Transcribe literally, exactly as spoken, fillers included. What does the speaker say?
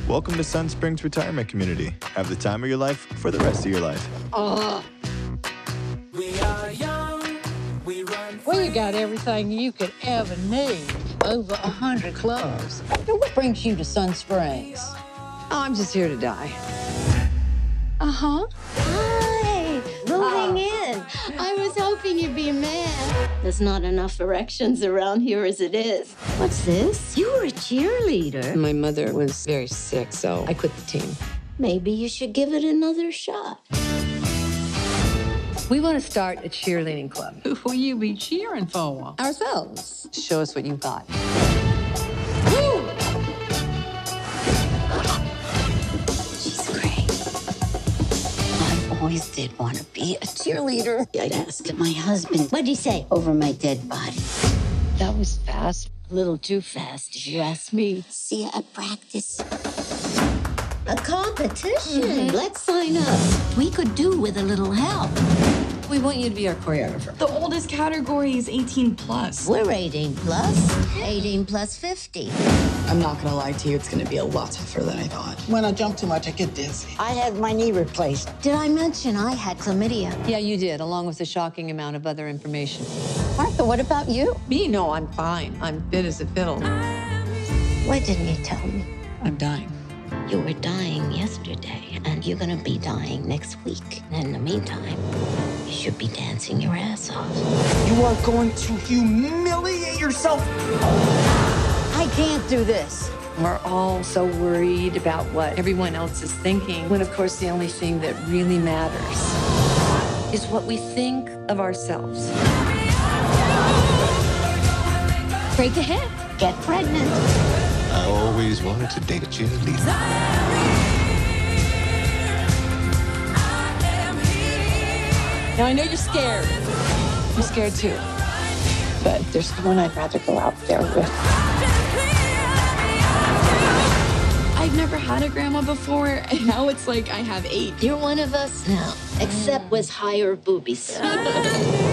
Welcome to Sun Springs Retirement Community. Have the time of your life for the rest of your life. Uh. We are young, we run free. We got everything you could ever need. Over a hundred clubs. Now, what brings you to Sun Springs? Oh, I'm just here to die. Uh-huh. Hi, moving in. I was hoping you'd be a man. There's not enough erections around here as it is. What's this? You were a cheerleader. My mother was very sick, so I quit the team. Maybe you should give it another shot. We want to start a cheerleading club. Who will you be cheering for? Ourselves. Show us what you've got. She's great. I always did want to be a cheerleader. I'd ask my husband, what'd he say over my dead body? That was fast. A little too fast, if you ask me. See you at practice. A competition. Mm-hmm. Let's sign up. We could do with a little help. We want you to be our choreographer. The oldest category is eighteen plus. We're eighteen plus. eighteen plus fifty. I'm not gonna lie to you, it's gonna be a lot tougher than I thought. When I jump too much, I get dizzy. I had my knee replaced. Did I mention I had chlamydia? Yeah, you did, along with a shocking amount of other information. Martha, what about you? Me? No, I'm fine. I'm fit as a fiddle. Why didn't you tell me? I'm dying. You were dying yesterday, and you're gonna be dying next week. And in the meantime, you should be dancing your ass off. You are going to humiliate yourself. I can't do this. We're all so worried about what everyone else is thinking, when of course the only thing that really matters is what we think of ourselves. Break ahead. Get pregnant. I always wanted to date a cheerleader. Now, I know you're scared. I'm scared too. But there's someone I'd rather go out there with. I've never had a grandma before, and now it's like I have eight. You're one of us now, except with higher boobies.